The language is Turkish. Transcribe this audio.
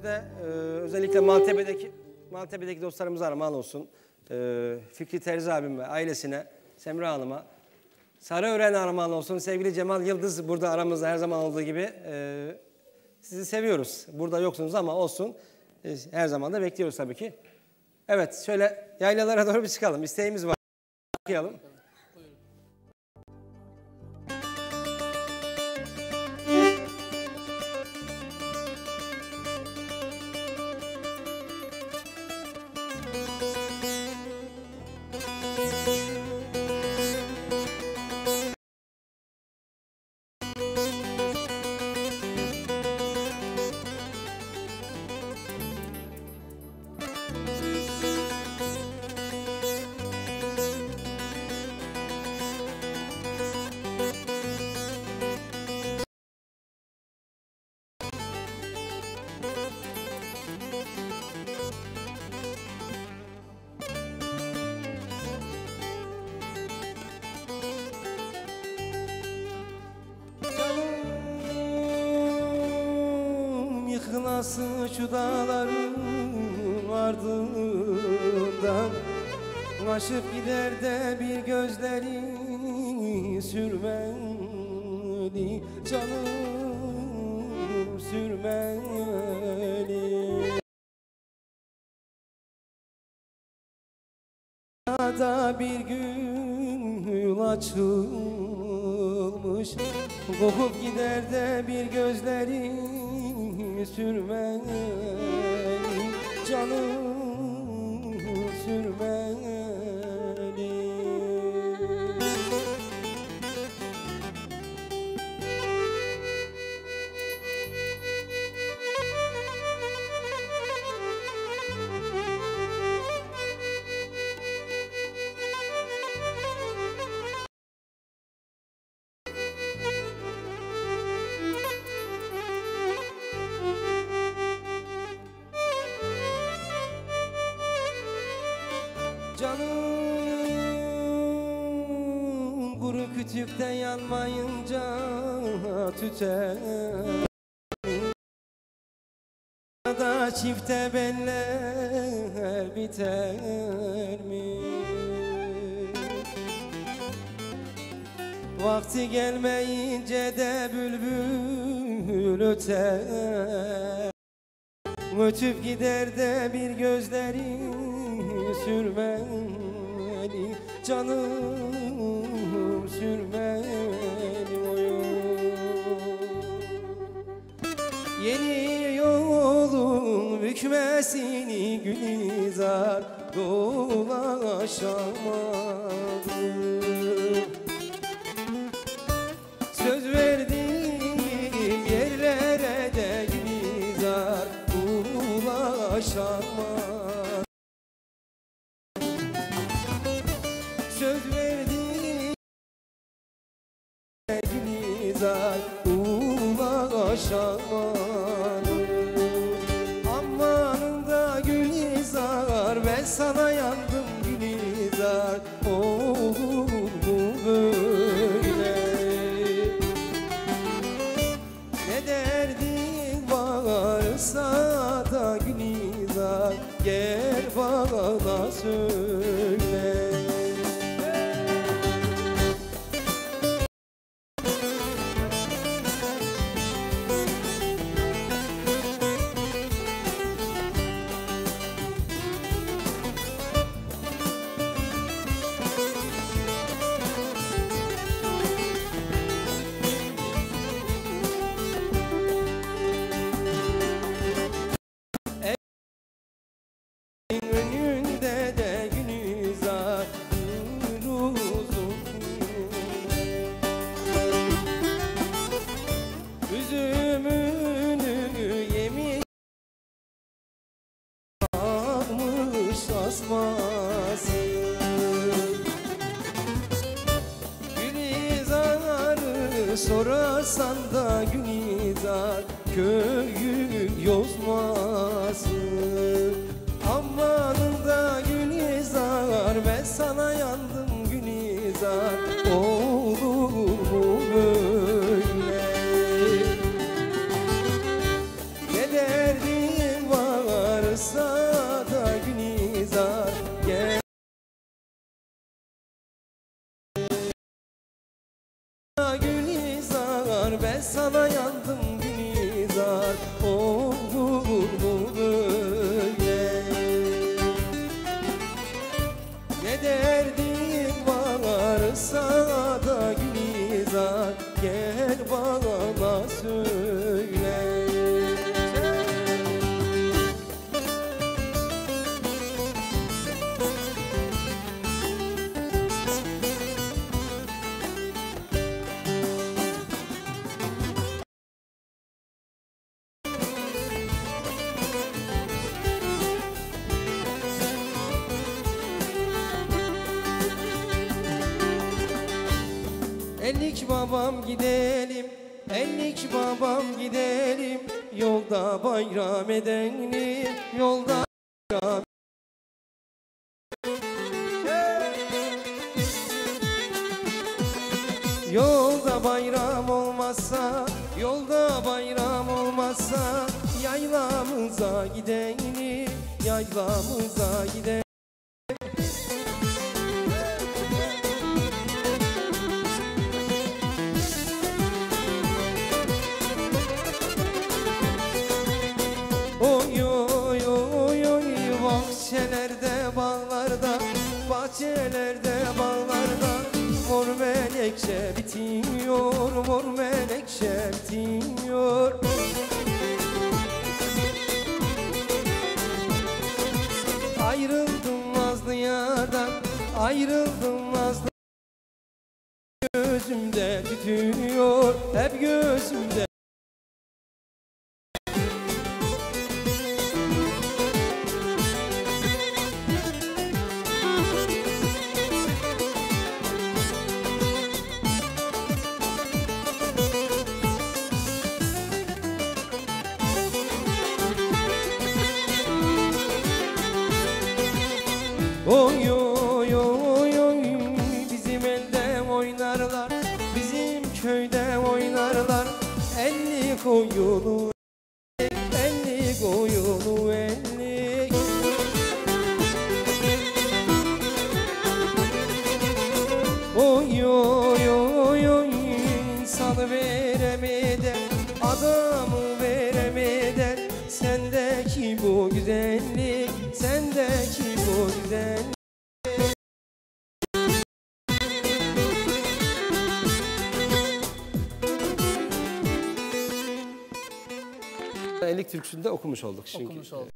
de özellikle Maltepe'deki dostlarımıza armağan olsun. Fikri Terzi abim ve ailesine, Semra Hanım'a, Sarıören'e armağan olsun. Sevgili Cemal Yıldız burada aramızda her zaman olduğu gibi. Sizi seviyoruz. Burada yoksunuz ama olsun. Her zaman da bekliyoruz tabii ki. Evet, şöyle yaylalara doğru bir çıkalım. İsteğimiz var. Okuyalım. Yıkılası şu dağların ardından aşıp gider de bir gözleri sürmeli, canım sürmeli. Da bir gül açılmış, kokup gider de bir gözleri sürmeli, canım sürmeli. Canım kuru kütükte yanmayınca tüter da çifte beller biter mi? Vakti gelmeyince de bülbül öter, ötüp gider de bir gözleri sürmeli, canım sürmeli oyun. Yeni yolun bükmesini Gülizar dolaşamadı. Söz verdiğim yerlere de Gülizar ulaşamadı. Söz verdiğim Gülizar ulaşamadı. Amanında Gülizar, ben sana yandım Gülizar, olur mu böyle? Ne derdin varsa da Gülizar, gel bana söyle. Önünde de Gülizar uzun, üzümünü yemiş almış asması. Gülizar'ı sorarsan da Gülizar köyün yozması. Amanında Gülizar, ben sana yandım Gülizar, olur mu böyle? Ne derdim yar ben sana yandım Gülizar, olur mu böyle? Ne derdin varsa da Gülizar, gel bana söyle. Ellik babam gidelim, ellik babam gidelim, yolda bayram edelim, yolda bayram. Yolda bayram olmazsa, yolda bayram olmazsa, yaylamıza gidelim, yaylamıza gidelim. Oy oy oy oy, bahçelerde bağlarda, bahçelerde bağlarda, mor menekşe bitiyor, mor menekşe bitiyor. Ayrıldım nazlı yardan, ayrıldım nazlı, gözümde tütüyor, hep gözümde. Oy oy oy oy, bizim elde oynarlar, bizim köyde oynarlar, elli koyunu, elli koyunu, elli. Oy oy oy oy, insanı veremeden, adamı veremeden, sendeki bu güzellik, sendeki bu güzellik. Ellik türküsünde okumuş olduk çünkü. Okumuş olduk.